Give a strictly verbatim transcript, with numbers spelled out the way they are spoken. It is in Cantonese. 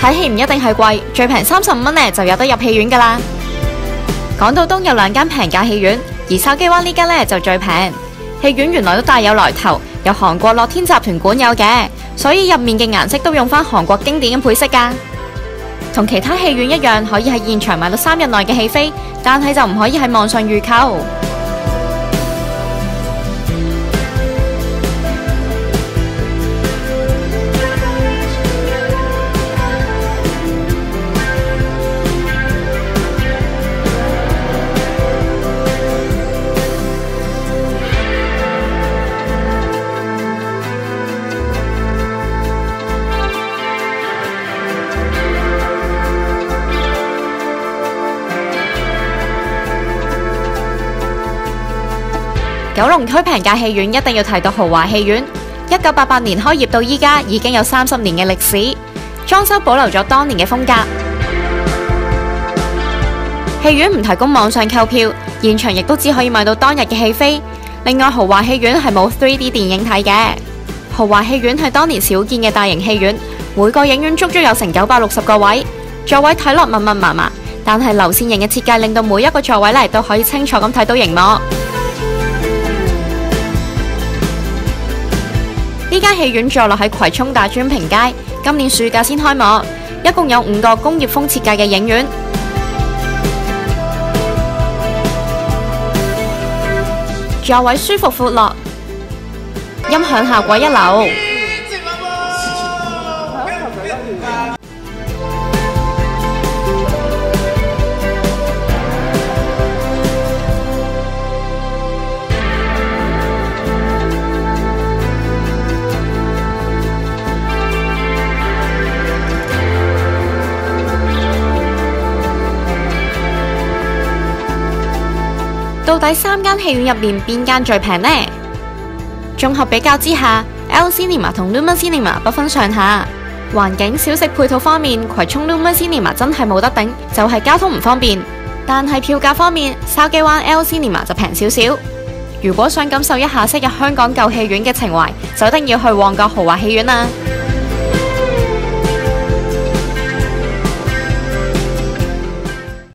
睇戲唔一定係貴，最平三十五蚊呢就有得入戲院噶啦。港島東有兩間平價戲院，而筲箕灣呢間呢就最平。戲院原來都大有來頭，有韓國樂天集團管有嘅，所以入面嘅顏色都用返韓國經典嘅配色噶。同其他戲院一樣，可以喺現場買到三日內嘅戲飛，但係就唔可以喺網上預購。九龍區平價戲院一定要提到豪華戲院，一九八八年開業到依家已經有三十年嘅歷史，裝修保留咗當年嘅風格。戲院唔提供網上購票，現場亦都只可以買到當日嘅戲飛。另外，豪華戲院係冇 三 D 電影睇嘅。豪華戲院係當年少見嘅大型戲院，每個影院足足有成九百六十個位，座位睇落密密麻麻，但係流線型嘅設計令到每一個座位嚟都可以清楚咁睇到熒幕。呢間戲院坐落喺葵涌大專平街，今年暑假先開幕，一共有五個工業風設計嘅影院，座位舒服闊落，音響效果一流。到底三間戲院入面邊間最平呢？綜合比較之下 ，L Cinema 同 Lumen Cinema 不分上下。環境、小食配套方面，葵涌 Lumen Cinema 真係冇得頂，就係交通唔方便。但係票價方面，筲箕灣 L Cinema 就平少少。如果想感受一下昔日香港舊戲院嘅情懷，就一定要去旺角豪華戲院啦。